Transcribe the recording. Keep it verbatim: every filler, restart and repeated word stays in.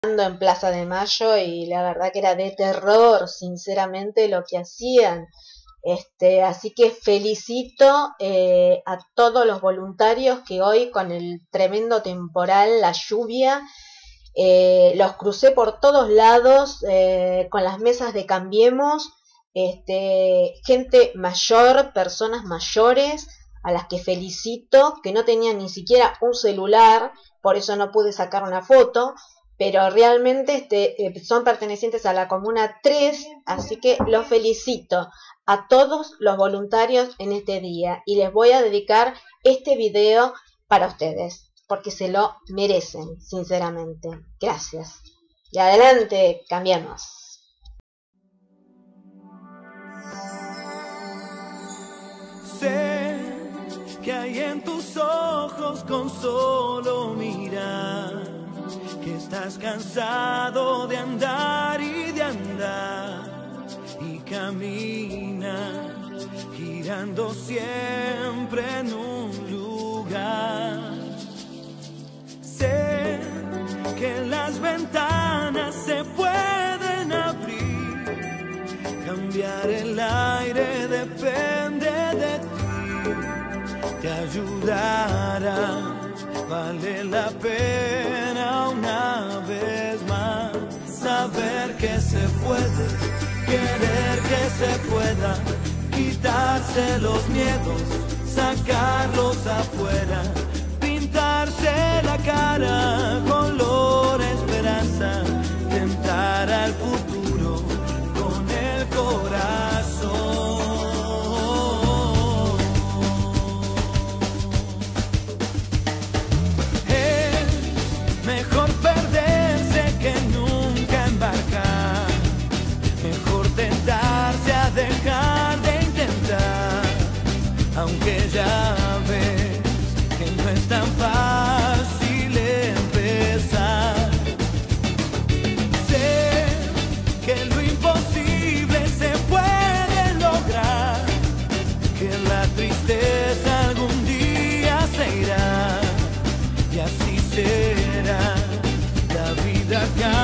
en Plaza de Mayo y la verdad que era de terror, sinceramente, lo que hacían. Este, así que felicito eh, a todos los voluntarios que hoy con el tremendo temporal, la lluvia, eh, los crucé por todos lados eh, con las mesas de Cambiemos, este, gente mayor, personas mayores, a las que felicito, que no tenían ni siquiera un celular, por eso no pude sacar una foto, pero realmente este, eh, son pertenecientes a la Comuna tres, así que los felicito a todos los voluntarios en este día y les voy a dedicar este video para ustedes, porque se lo merecen, sinceramente. Gracias. Y adelante, cambiamos. Sé que hay en tus ojos con solo mirar, que estás cansado de andar y de andar, y caminas girando siempre en un lugar. Sé que las ventanas se pueden abrir, cambiar el aire depende de ti, te ayudará, vale la pena una vez más saber que se puede, querer que se pueda, quitarse los miedos, sacarlos afuera, pintarse la cara color esperanza, tentar al futuro con el corazón. Es mejor perderse que nunca embarcar, mejor tentarse a dejar de intentar, aunque ya ves que no es tan fácil empezar. Sé que lo imposible se puede lograr, que la tristeza algún día se irá, y así será la vida acá.